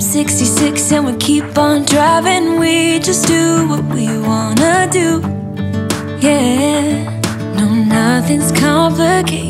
66 and we keep on driving. We just do what we wanna do. Yeah, no, nothing's complicated.